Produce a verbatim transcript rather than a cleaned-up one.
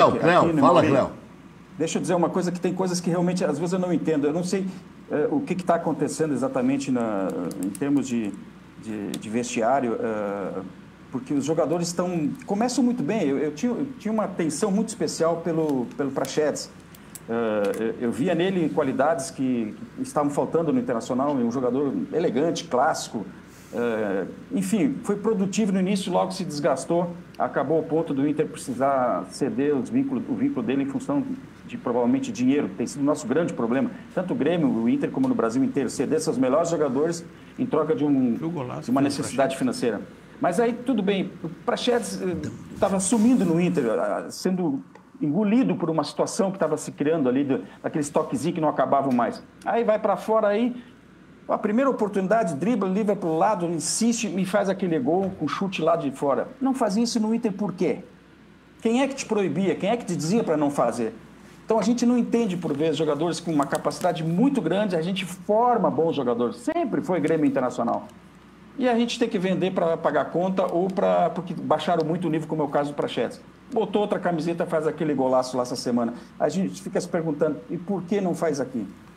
Cléo, aqui, Cléo, aqui no fala, Morumbi. Cléo. Deixa eu dizer uma coisa que tem coisas que realmente, às vezes, eu não entendo. Eu não sei eh, o que está acontecendo exatamente na, em termos de, de, de vestiário, eh, porque os jogadores estão... Começam muito bem. Eu, eu, tinha, eu tinha uma atenção muito especial pelo, pelo Praxedes. Eh, eu, eu via nele qualidades que, que estavam faltando no Internacional, um jogador elegante, clássico. Eh, enfim, foi produtivo no início, logo se desgastou. Acabou o ponto do Inter precisar ceder os vínculos, o vínculo dele em função de provavelmente dinheiro, que tem sido o nosso grande problema. Tanto o Grêmio, o Inter, como no Brasil inteiro, ceder seus melhores jogadores em troca de, um, de uma necessidade financeira. Mas aí, tudo bem, o Praxedes estava sumindo no Inter, sendo engolido por uma situação que estava se criando ali, do, daqueles toquezinhos que não acabavam mais. Aí vai para fora, aí, a primeira oportunidade, dribla, livra para o lado, insiste e faz aquele gol com chute lá de fora. Não fazia isso no Inter por quê? Quem é que te proibia? Quem é que te dizia para não fazer? Então, a gente não entende, por vezes, jogadores com uma capacidade muito grande, a gente forma bons jogadores. Sempre foi Grêmio Internacional. E a gente tem que vender para pagar conta ou para porque baixaram muito o nível, como é o caso do Praxedes. Botou outra camiseta, faz aquele golaço lá essa semana. A gente fica se perguntando, e por que não faz aqui?